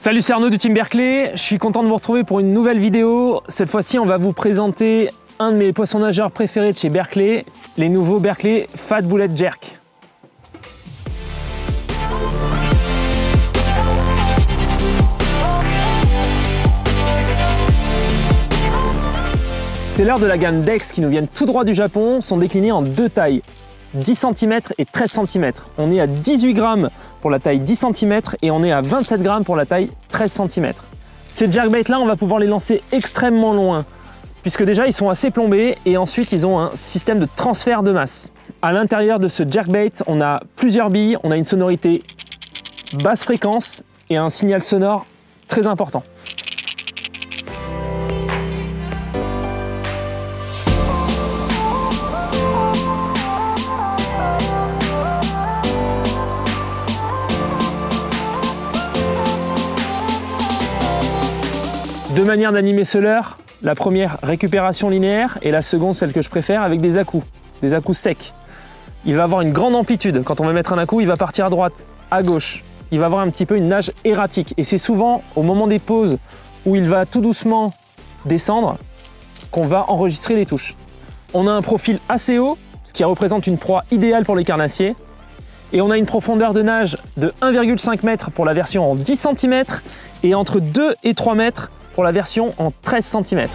Salut, c'est Arnaud du Team Berkeley, je suis content de vous retrouver pour une nouvelle vidéo. Cette fois-ci, on va vous présenter un de mes poissons nageurs préférés de chez Berkeley, les nouveaux Berkeley Fat Bullet Jerk. C'est l'heure de la gamme Dex qui nous viennent tout droit du Japon, sont déclinés en deux tailles, 10 cm et 13 cm. On est à 18 grammes pour la taille 10 cm et on est à 27 grammes pour la taille 13 cm. Ces jerkbaits là, on va pouvoir les lancer extrêmement loin, puisque déjà ils sont assez plombés et ensuite ils ont un système de transfert de masse. À l'intérieur de ce jerkbait, on a plusieurs billes, on a une sonorité basse fréquence et un signal sonore très important. Deux manières d'animer ce leurre, la première récupération linéaire et la seconde celle que je préfère avec des à-coups secs. Il va avoir une grande amplitude, quand on va mettre un à-coup il va partir à droite, à gauche, il va avoir un petit peu une nage erratique et c'est souvent au moment des pauses où il va tout doucement descendre qu'on va enregistrer les touches. On a un profil assez haut, ce qui représente une proie idéale pour les carnassiers et on a une profondeur de nage de 1,5 m pour la version en 10 cm et entre 2 et 3 mètres pour la version en 13 cm.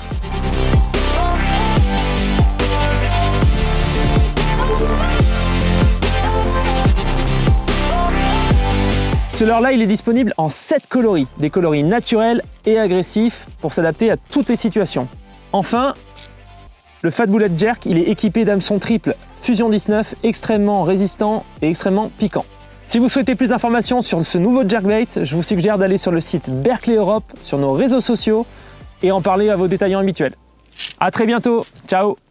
Ce leurre-là, il est disponible en 7 coloris, des coloris naturels et agressifs pour s'adapter à toutes les situations. Enfin, le Fat Bullet Jerk, il est équipé d'hameçons triple Fusion 19, extrêmement résistant et extrêmement piquant. Si vous souhaitez plus d'informations sur ce nouveau jerkbait, je vous suggère d'aller sur le site Berkeley Europe, sur nos réseaux sociaux et en parler à vos détaillants habituels. A très bientôt, ciao!